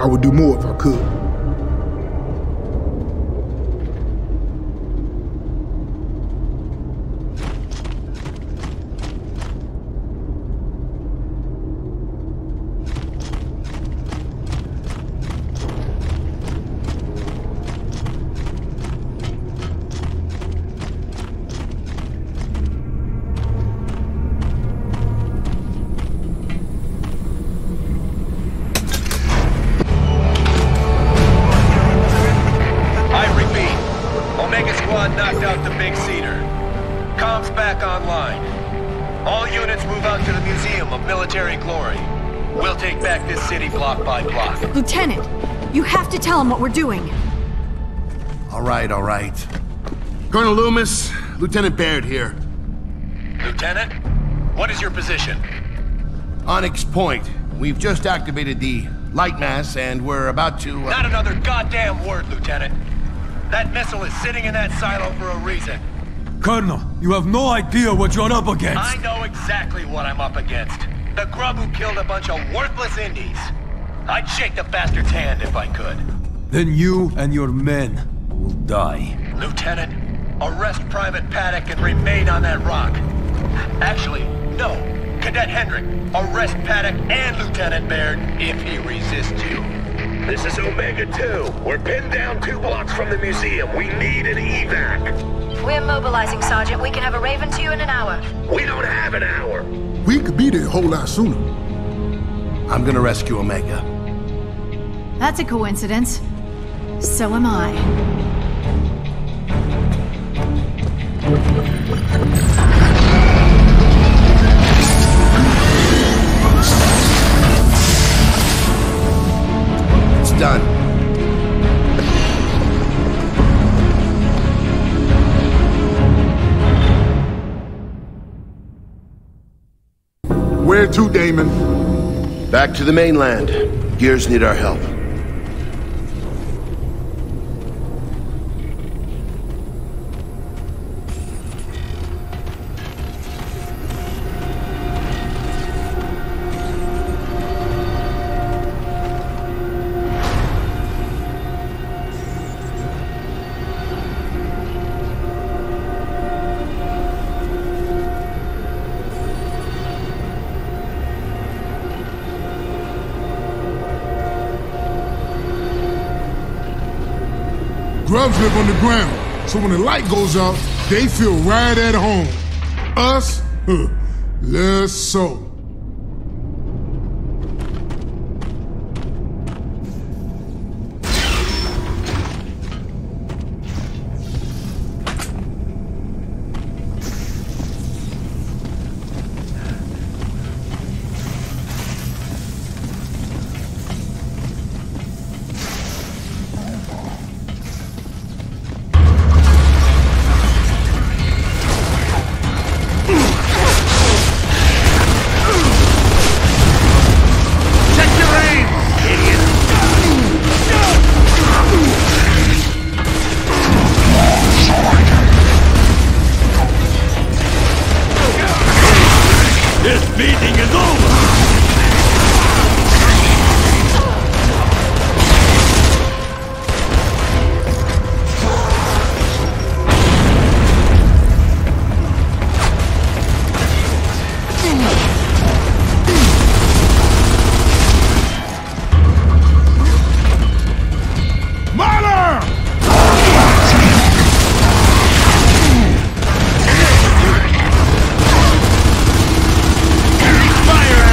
I would do more if I could. Knocked out the big cedar. Comms back online. All units move out to the Museum of Military Glory. We'll take back this city block by block. Lieutenant, you have to tell him what we're doing. All right. Colonel Loomis, Lieutenant Baird here. Lieutenant? What is your position? Onyx Point. We've just activated the LIGHTMASS and we're about to... Not another goddamn word, Lieutenant. That missile is sitting in that silo for a reason. Colonel, you have no idea what you're up against. I know exactly what I'm up against. The grub who killed a bunch of worthless Indies. I'd shake the bastard's hand if I could. Then you and your men will die. Lieutenant, arrest Private Paduk and remain on that rock. Actually, no. Cadet Hendrick, arrest Paduk and Lieutenant Baird if he resists you. This is Omega 2. We're pinned down 2 blocks from the museum. We need an evac. We're mobilizing, Sergeant. We can have a Raven to you in an hour. We don't have an hour. We could be there a whole lot sooner. I'm gonna rescue Omega. That's a coincidence. So am I. Done. Where to, Damon? Back to the mainland. Gears need our help. Grubs live on the ground, so when the light goes out, they feel right at home. Us? Less so. Fire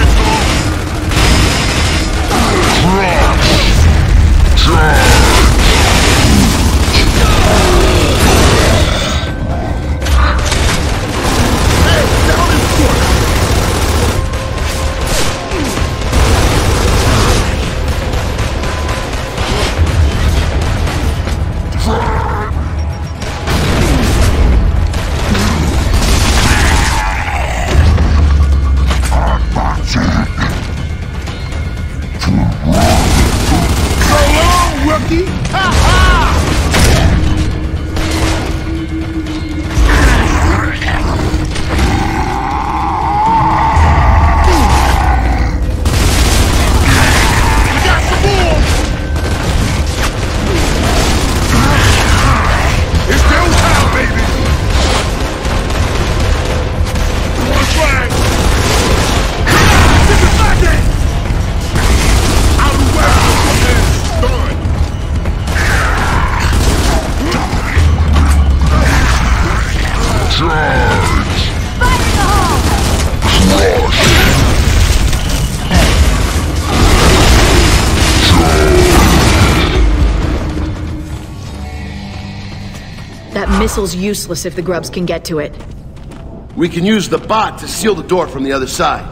missile's useless if the grubs can get to it. We can use the bot to seal the door from the other side.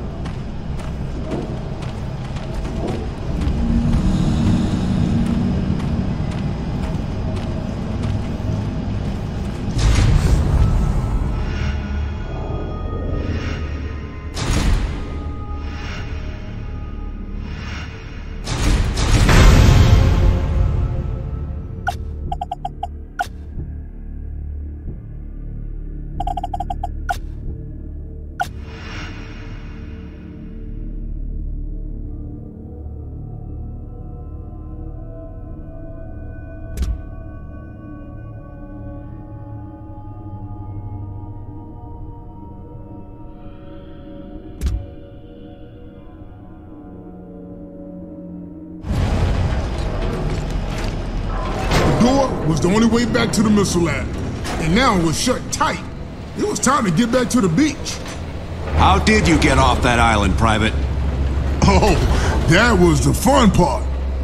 Was the only way back to the missile lab. And now it was shut tight. It was time to get back to the beach. How did you get off that island, Private? Oh, that was the fun part.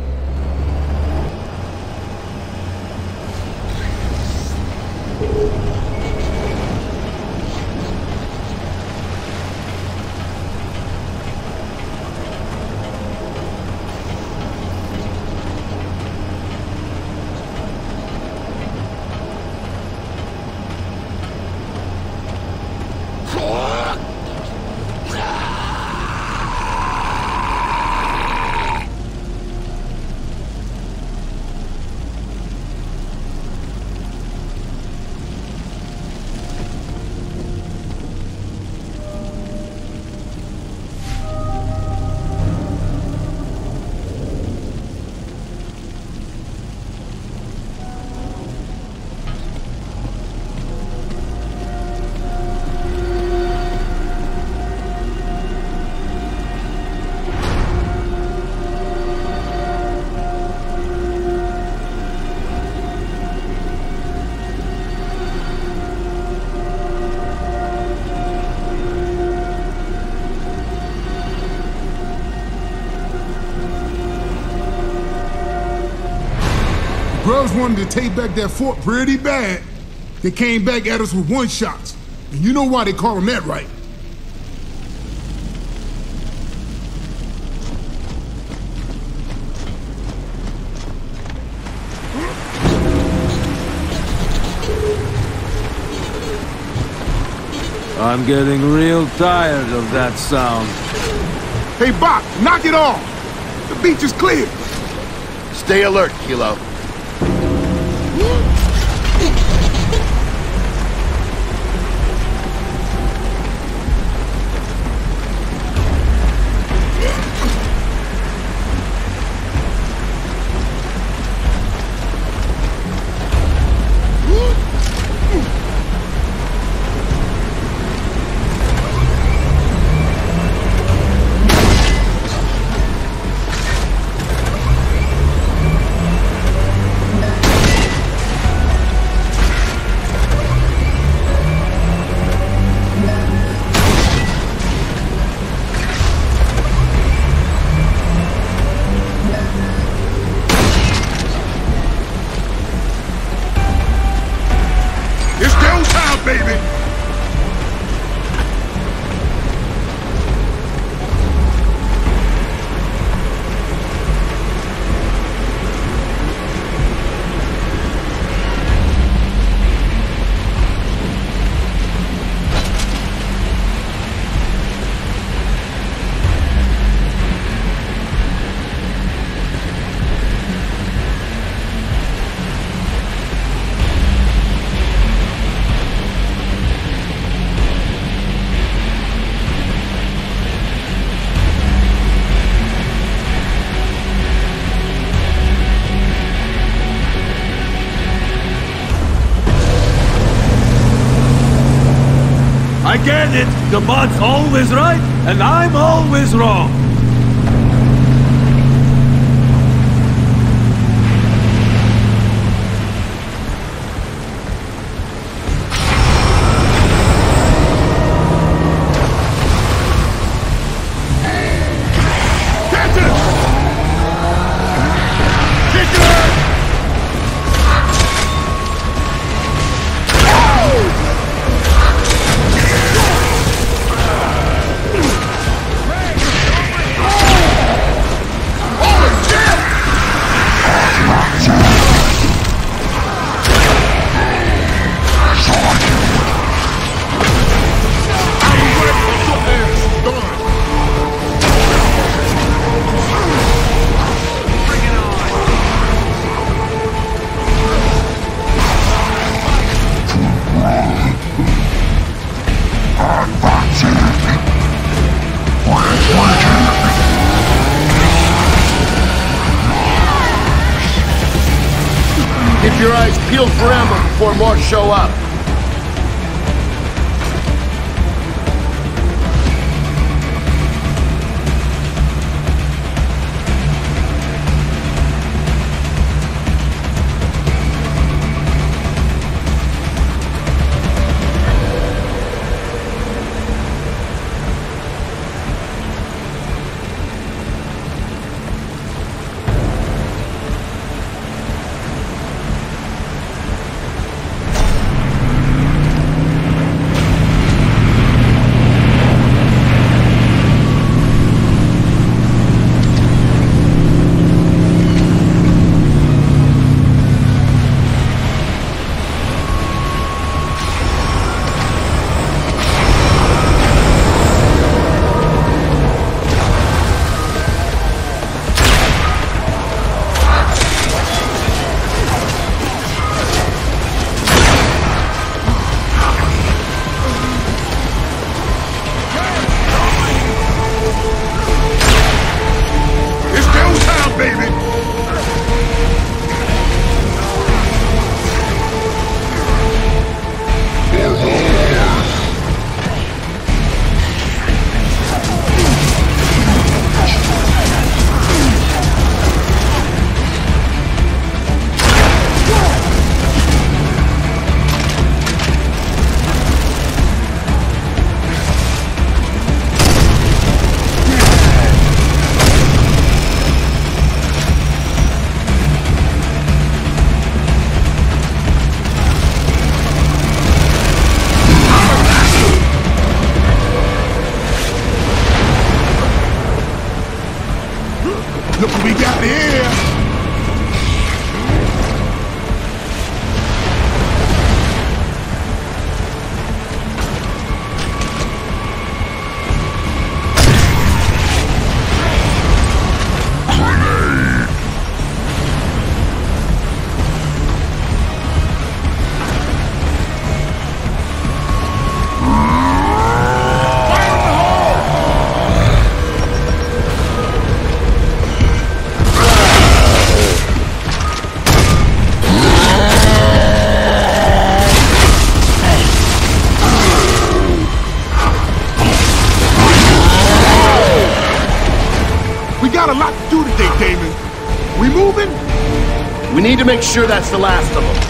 Grubs wanted to take back that fort pretty bad. They came back at us with one-shots. And you know why they call them that, right? I'm getting real tired of that sound. Hey, Bach, knock it off! The beach is clear! Stay alert, Kilo. Baby! I get it! The bot's always right, and I'm always wrong! guys peeled for ammo before more show up. Look what we got here! Got a lot to do today, Damon. We moving? We need to make sure that's the last of them.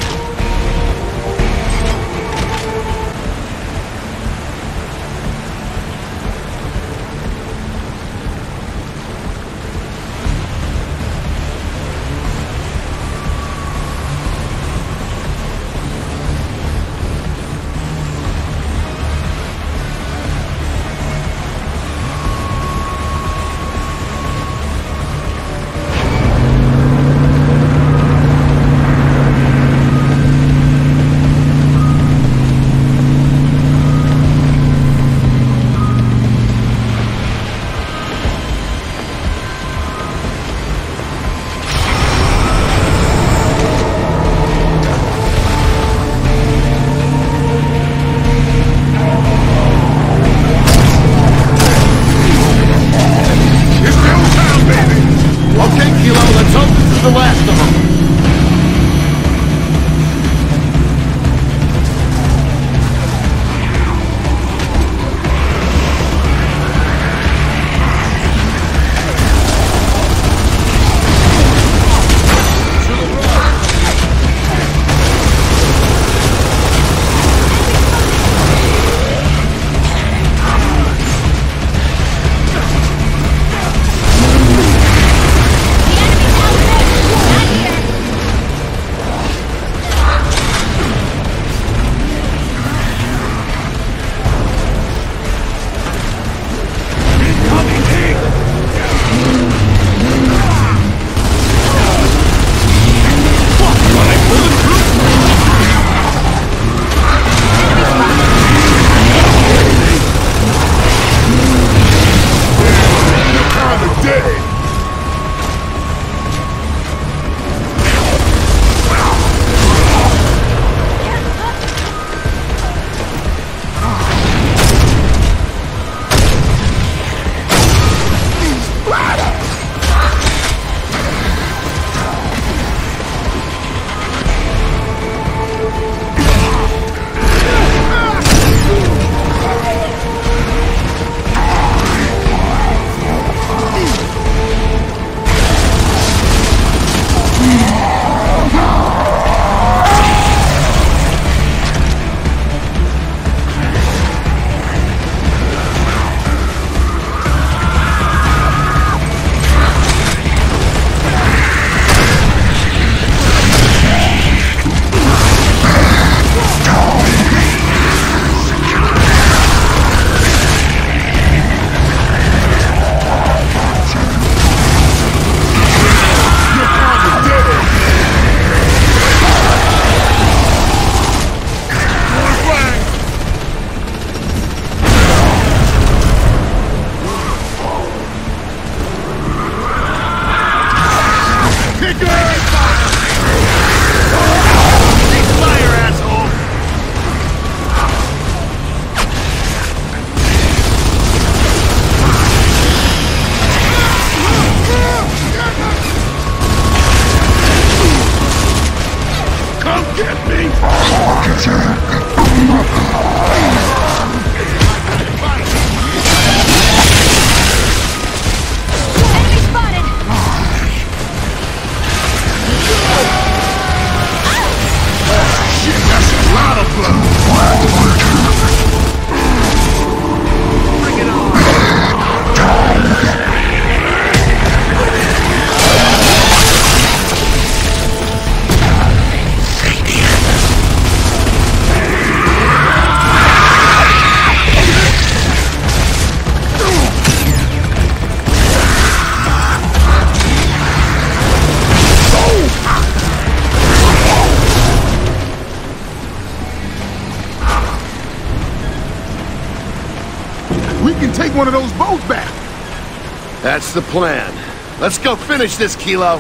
both back. That's the plan. Let's go finish this, Kilo.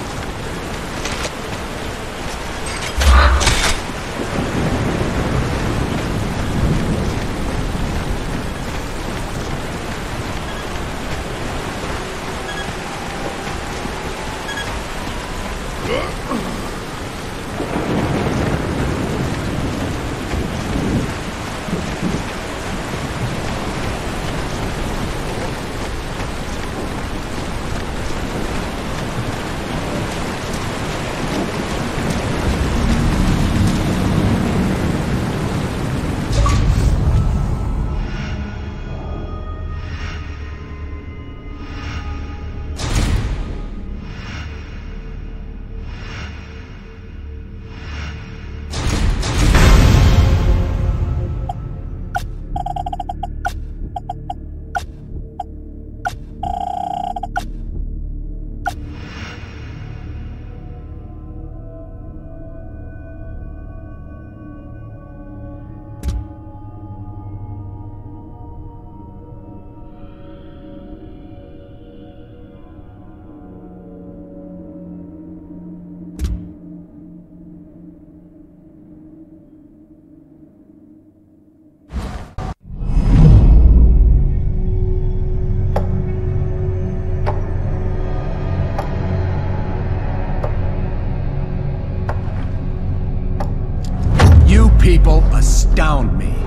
People astound me.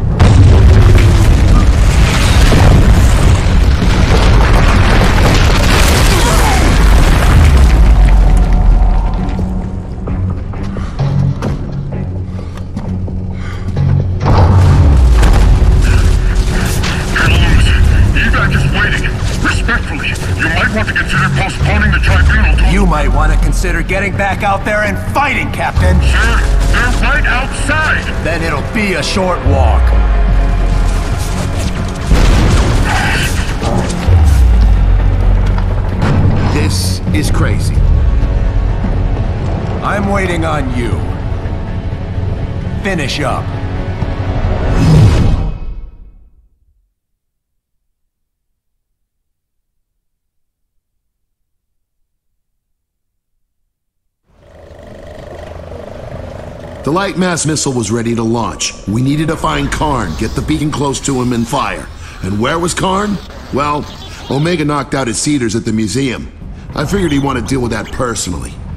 Evac is waiting. Respectfully, you might want to consider postponing the tribunal to... You might want to consider getting back out there and fighting, Captain. Sir, they're right outside. Then it'll be a short walk. This is crazy. I'm waiting on you. Finish up. The LIGHTMASS missile was ready to launch. We needed to find Karn, get the beacon close to him, and fire. And where was Karn? Well, Omega knocked out his cedars at the museum. I figured he'd want to deal with that personally.